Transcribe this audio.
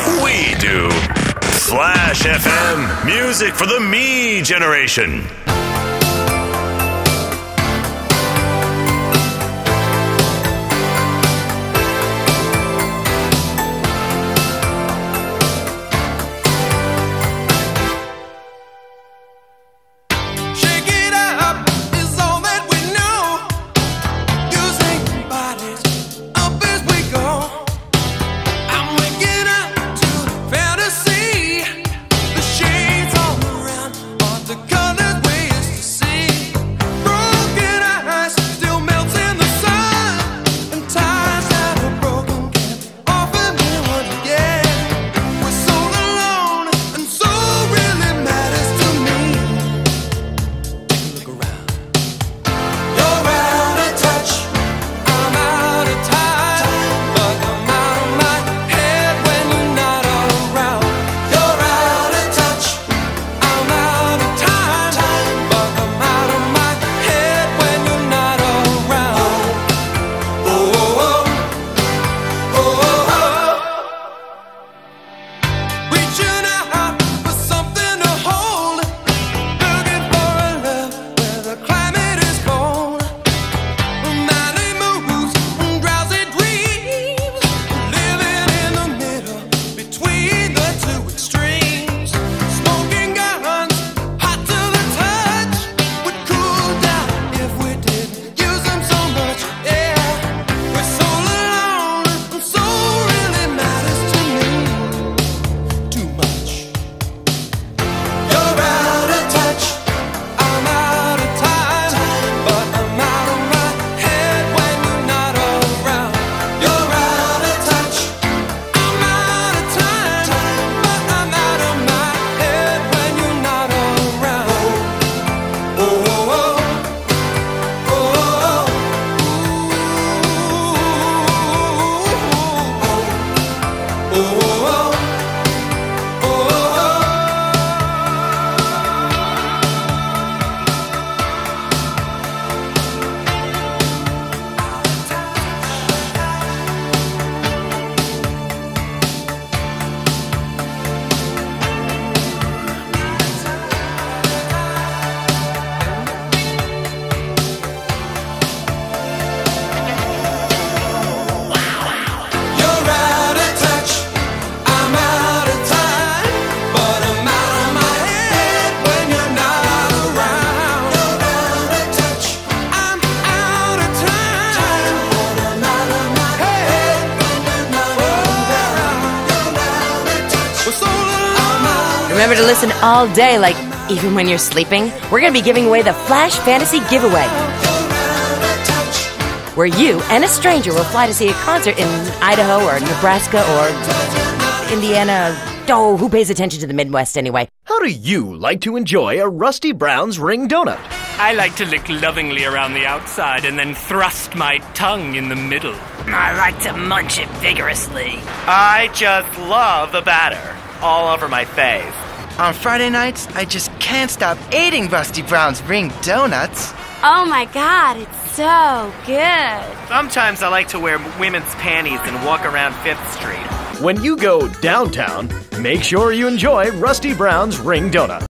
We do. Flash FM, music for the me generation. Remember to listen all day, like even when you're sleeping. We're going to be giving away the Flash Fantasy Giveaway, where you and a stranger will fly to see a concert in Idaho or Nebraska or Indiana. Oh, who pays attention to the Midwest anyway? How do you like to enjoy a Rusty Brown's Ring Donut? I like to lick lovingly around the outside and then thrust my tongue in the middle. I like to munch it vigorously. I just love the batter all over my face. On Friday nights, I just can't stop eating Rusty Brown's Ring Donuts. Oh my God, it's so good. Sometimes I like to wear women's panties and walk around 5th Street. When you go downtown, make sure you enjoy Rusty Brown's Ring Donut.